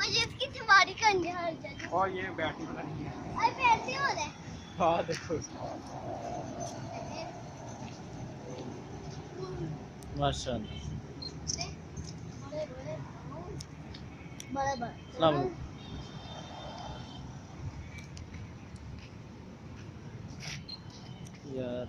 मुझे इसकी सवारी करनी है हर जगह। और ये बैटरी पता नहीं है। अरे पैसे हो रहे। हाँ देखो माशाल्लाह। बड़े अस्सलाम वालेकुम। यार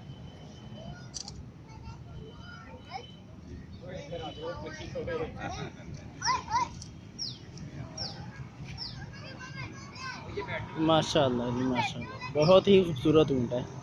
माशाल्लाह जी माशाल्लाह, बहुत ही खूबसूरत ऊँट है।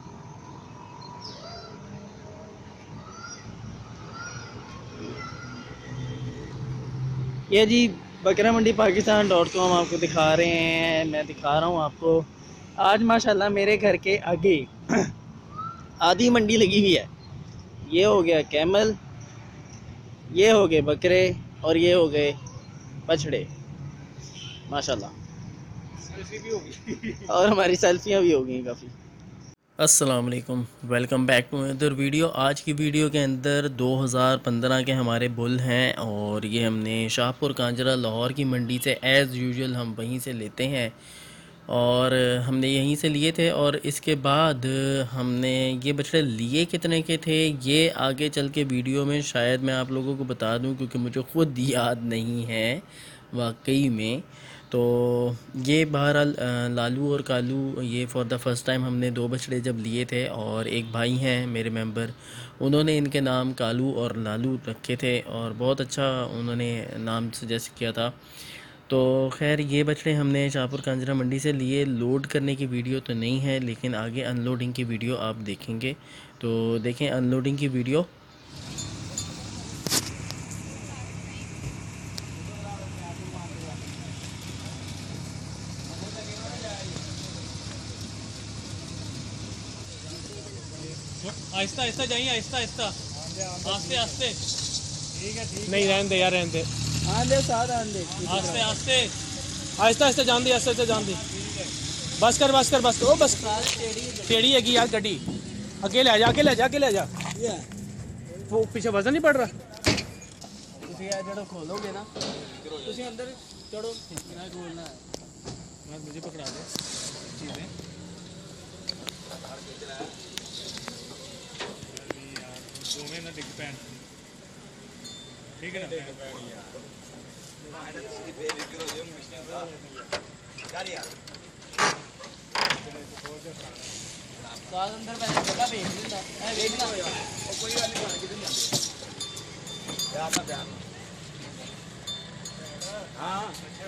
ये जी बकरा मंडी पाकिस्तान.com आपको दिखा रहे हैं, मैं दिखा रहा हूँ आपको। आज माशाल्लाह मेरे घर के आगे आधी मंडी लगी हुई है। ये हो गया कैमल, ये हो गए बकरे और ये हो गए बछड़े माशाल्लाह। भी होगी और हमारी सेल्फियाँ भी हो गई काफ़ी। अस्सलाम वालेकुम, welcome back to other video. आज की वीडियो के अंदर 2015 के हमारे बुल हैं और ये हमने शाहपुर कांजरा लाहौर की मंडी से एज़ यूजुअल हम वहीं से लेते हैं और हमने यहीं से लिए थे। और इसके बाद हमने ये बछड़े लिए कितने के थे ये आगे चल के वीडियो में शायद मैं आप लोगों को बता दूं, क्योंकि मुझे ख़ुद याद नहीं है वाकई में। तो ये बहरहाल लालू और कालू, ये फॉर द फर्स्ट टाइम हमने दो बछड़े जब लिए थे और एक भाई हैं मेरे मेंबर, उन्होंने इनके नाम कालू और लालू रखे थे और बहुत अच्छा उन्होंने नाम सजेस्ट किया था। तो खैर ये बछड़े हमने शाहपुर कांजरा मंडी से लिए। लोड करने की वीडियो तो नहीं है लेकिन आगे अनलोडिंग की वीडियो आप देखेंगे, तो देखें अनलोडिंग की वीडियो। आहिस्ता आहिस्ता जाइए, आहिस्ता आहिस्ता, आस्ते आस्ते। नहीं रहने दे यार, रहने दे, आस्ते आस्ते, आहिस्ता आहिस्ता जान दे, आस्ते आस्ते जान दे। बस कर बस कर बस कर, ओ बस टेढ़ी है यार गड्डी। अकेले आ जा, अकेले आ जा, अकेले आ जा। वो पीछे वजन नहीं पड़ रहा। जो खोलोगे ना तुम अंदर चढ़ो, खोलना है। मुझे पकड़ा दे चीजें। दोवें ना डिग पैन, ठीक है ना? अंदर पहले जगह भेज देना है, भेजना कोई बात नहीं, किधर जाते ध्यान ना ध्यान। हाँ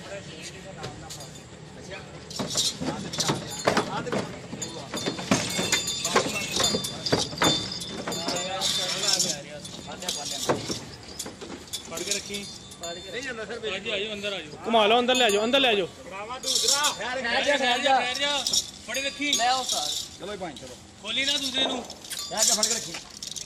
पढ़ के रखी, नहीं जाना सर। आइए अंदर आ जाओ, घुमा लो, अंदर ले जाओ, अंदर ले जाओ। पढ़ के रखी, चलो भाई चलो, खोली ना दूसरे नू, फड़ के रखी।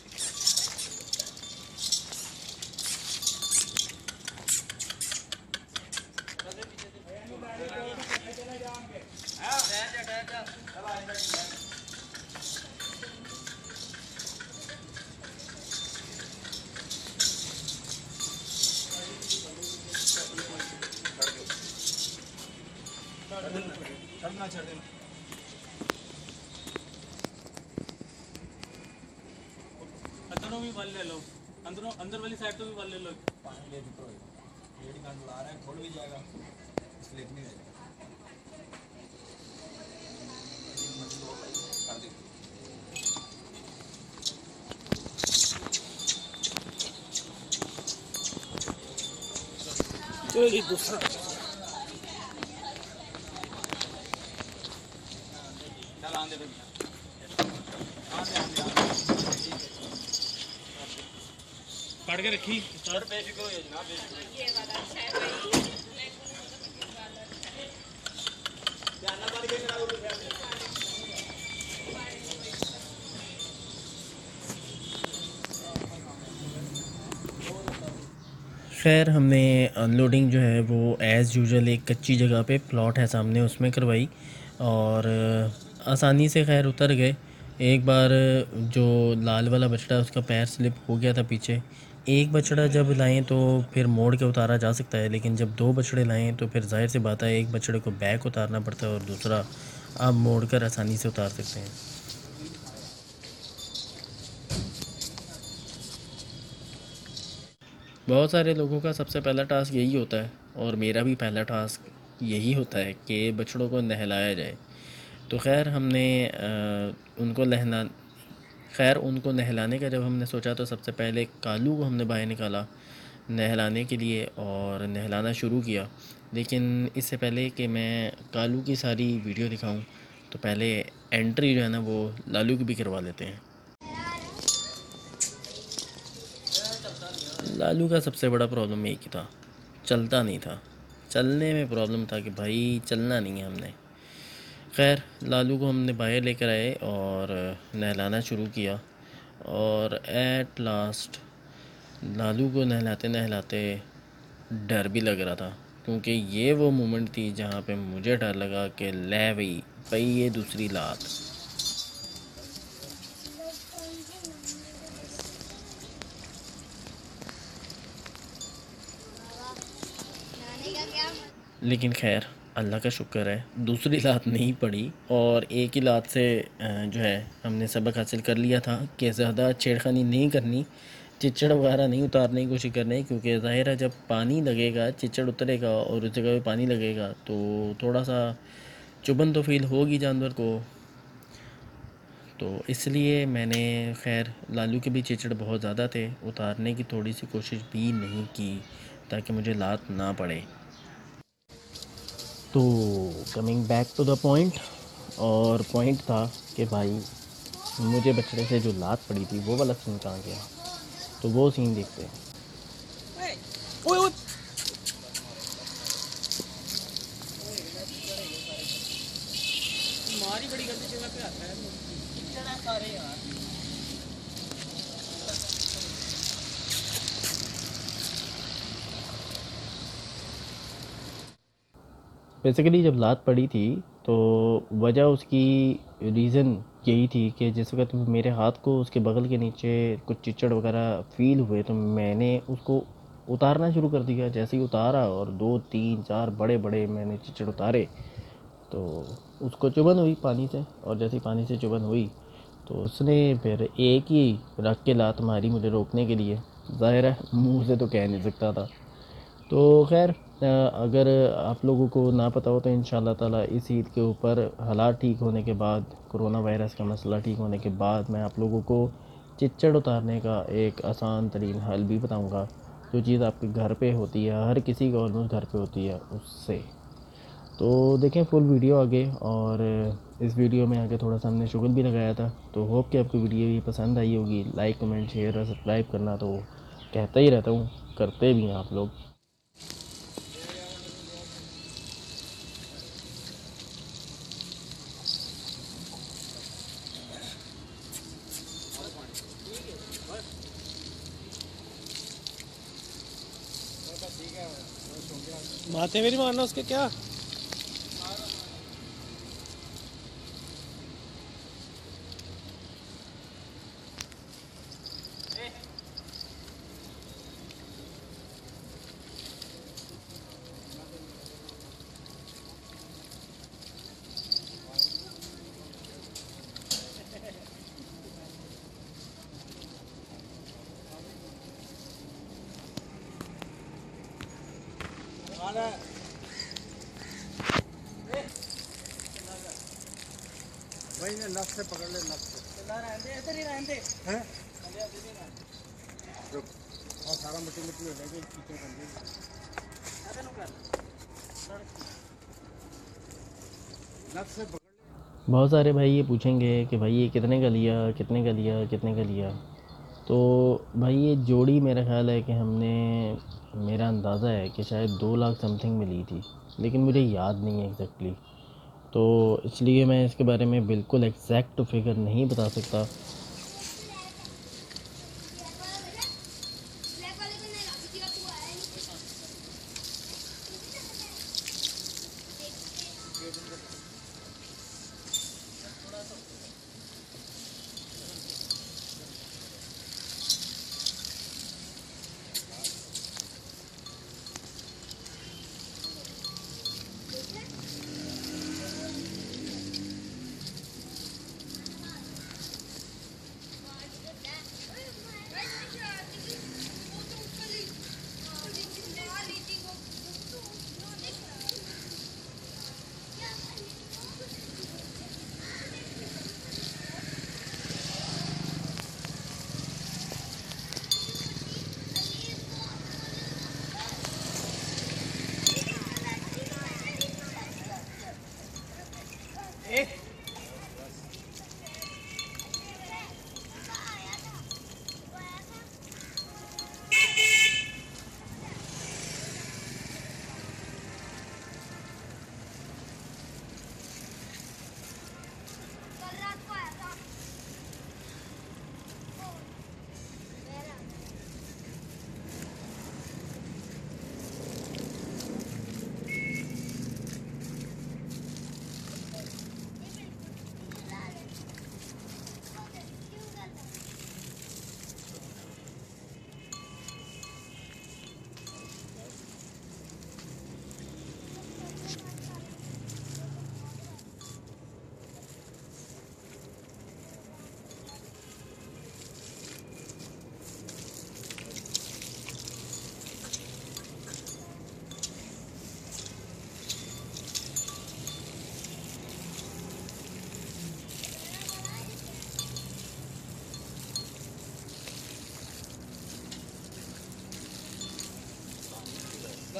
छड़ना छड़ देना। अंदरों भी बल ले लो, अंदरों अंदर वाली साइड तो भी बल ले लो। पानी ले चुका है, डेढ़ घंटा ला रहा है, खोल भी जाएगा, स्लिप नहीं रहेगा। कर दे ये दूसरा चल आंदे पे पढ़ के रखी। सर बेफिक्र हो जनाब, बेफिक्र ये वाला अच्छा है भाई, ध्यान ना पढ़ के कराओ। खैर हमने अनलोडिंग जो है वो एज़ यूजुअल एक कच्ची जगह पे प्लॉट है सामने, उसमें करवाई और आसानी से खैर उतर गए। एक बार जो लाल वाला बछड़ा उसका पैर स्लिप हो गया था पीछे, एक बछड़ा जब लाएं तो फिर मोड़ के उतारा जा सकता है, लेकिन जब 2 बछड़े लाएं तो फिर जाहिर सी बात है एक बछड़े को बैक उतारना पड़ता है और दूसरा आप मोड़ कर आसानी से उतार सकते हैं। बहुत सारे लोगों का सबसे पहला टास्क यही होता है और मेरा भी पहला टास्क यही होता है कि बछड़ों को नहलाया जाए। तो उनको नहलाने का जब हमने सोचा तो सबसे पहले कालू को हमने बाहर निकाला नहलाने के लिए और नहलाना शुरू किया। लेकिन इससे पहले कि मैं कालू की सारी वीडियो दिखाऊं तो पहले एंट्री जो है ना वो लालू की भी करवा लेते हैं। लालू का सबसे बड़ा प्रॉब्लम एक ही था, चलता नहीं था। चलने में प्रॉब्लम था कि भाई चलना नहीं है हमने। खैर लालू को हमने बाहर लेकर आए और नहलाना शुरू किया और एट लास्ट लालू को नहलाते नहलाते डर भी लग रहा था, क्योंकि ये वो मोमेंट थी जहाँ पे मुझे डर लगा कि ले भाई भाई ये दूसरी लात। नानी का क्या? लेकिन खैर अल्लाह का शुक्र है दूसरी लात नहीं पड़ी और एक ही लात से जो है हमने सबक हासिल कर लिया था कि ज़्यादा छेड़खानी नहीं करनी, चिच्चड़ वगैरह नहीं उतारने की कोशिश करनी, क्योंकि ज़ाहिर है जब पानी लगेगा चिच्चड़ उतरेगा और उस जगह पे पानी लगेगा तो थोड़ा सा चुभन तो फील होगी जानवर को। तो इसलिए मैंने खैर लालू के भी चिच्चड़ बहुत ज़्यादा थे, उतारने की थोड़ी सी कोशिश भी नहीं की ताकि मुझे लात ना पड़े। तो coming back to the point, और पॉइंट था कि भाई मुझे बछड़े से जो लात पड़ी थी वो वाला सीन कहाँ गया, तो वो सीन देखते हैं। हमारी बड़ी गलती जगह पे आता है सारे यार। बेसिकली जब लात पड़ी थी तो वजह उसकी रीज़न यही थी कि जिस वक्त मेरे हाथ को उसके बगल के नीचे कुछ चिच्चड़ वगैरह फील हुए तो मैंने उसको उतारना शुरू कर दिया। जैसे ही उतारा और 2 3 4 बड़े बड़े मैंने चिच्चड़ उतारे तो उसको चुभन हुई पानी से, और जैसे पानी से चुभन हुई तो उसने फिर एक ही रख के लात मारी मुझे रोकने के लिए। ज़ाहिर है मुंह से तो कह नहीं सकता था। तो खैर अगर आप लोगों को ना पता हो तो इंशाल्लाह ताला इस ईद के ऊपर हालात ठीक होने के बाद, कोरोना वायरस का मसला ठीक होने के बाद मैं आप लोगों को चिच्चड़ उतारने का एक आसान तरीन हल भी बताऊंगा, जो चीज़ आपके घर पे होती है, हर किसी को ऑलमोस्ट घर पे होती है उससे। तो देखें फुल वीडियो आगे, और इस वीडियो में आगे थोड़ा सा हमने शुगल भी लगाया था। तो होप कि आपको वीडियो ये पसंद आई होगी। लाइक कमेंट शेयर और सब्सक्राइब करना तो कहता ही रहता हूँ, करते भी हैं आप लोग। माथे में नहीं मारना उसके क्या। भाई ने नस से पकड़ ले, नस से इधर ही रहने दे। हैं रुक, और सारा मिट्टी मिट्टी हो जाएगी, कीचड़ कर देगी। नस से पकड़ ले। बहुत सारे भाई ये पूछेंगे कि भाई ये कितने का लिया, कितने का लिया, कितने का लिया। तो भाई ये जोड़ी मेरा ख्याल है कि हमने, मेरा अंदाज़ा है कि शायद 2 लाख समथिंग में ली थी, लेकिन मुझे याद नहीं है एग्जैक्टली। तो इसलिए मैं इसके बारे में बिल्कुल एग्जैक्ट फिगर नहीं बता सकता। ब्लैक वाले को नहीं ला, किसी का तू आया नहीं।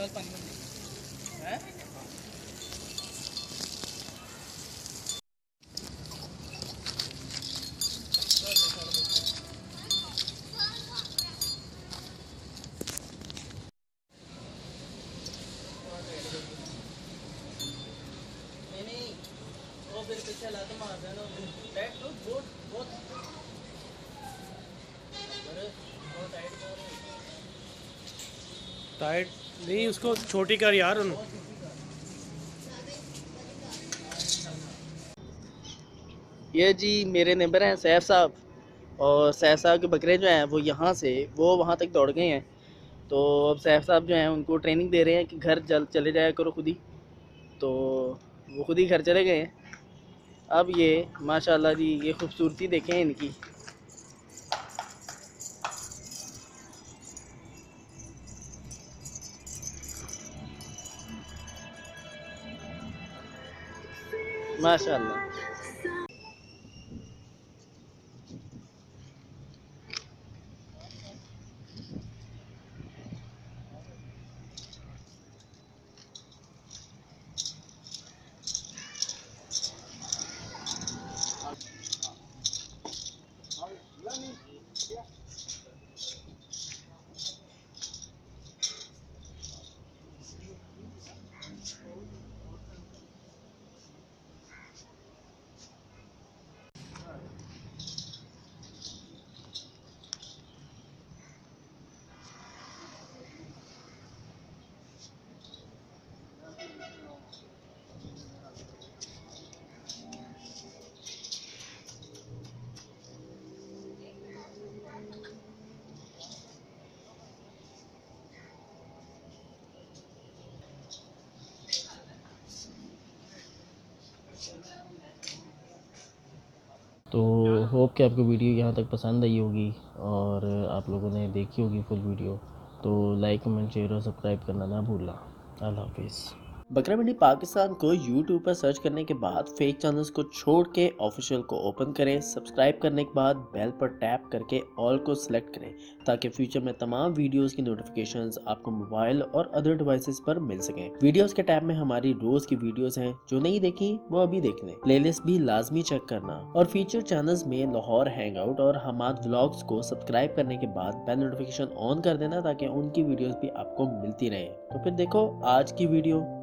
टाइट नहीं, उसको छोटी कर यार। ये जी मेरे नेबर हैं सैफ साहब, और सैफ साहब के बकरे जो हैं वो यहाँ से वो वहाँ तक दौड़ गए हैं। तो अब सैफ साहब जो हैं उनको ट्रेनिंग दे रहे हैं कि घर चले जाया करो खुद ही। तो वो खुद ही घर चले गए हैं। अब ये माशाल्लाह जी, ये खूबसूरती देखें इनकी। माशाल्लाह। तो होप कि आपको वीडियो यहाँ तक पसंद आई होगी और आप लोगों ने देखी होगी फुल वीडियो। तो लाइक कमेंट शेयर और सब्सक्राइब करना ना भूलना। अल्लाह हाफिज़। बकरा मंडी पाकिस्तान को यूट्यूब पर सर्च करने के बाद फेक चैनल्स को छोड़ के ऑफिशियल को ओपन करें। सब्सक्राइब करने के बाद बेल पर टैप करके ऑल को सिलेक्ट करें ताकि फ्यूचर में तमाम वीडियोस की नोटिफिकेशंस आपको मोबाइल और अदर डिवाइसेस पर मिल सकें। वीडियोस के टैब में हमारी रोज की वीडियोस हैं, जो नहीं देखी वो अभी देख लें। प्लेलिस्ट भी लाजमी चेक करना और फीचर चैनल्स में लाहौर हैंगआउट और हमाद व्लॉग्स को सब्सक्राइब करने के बाद बेल नोटिफिकेशन ऑन कर देना ताकि उनकी वीडियोस भी आपको मिलती रहे। तो फिर देखो आज की वीडियो।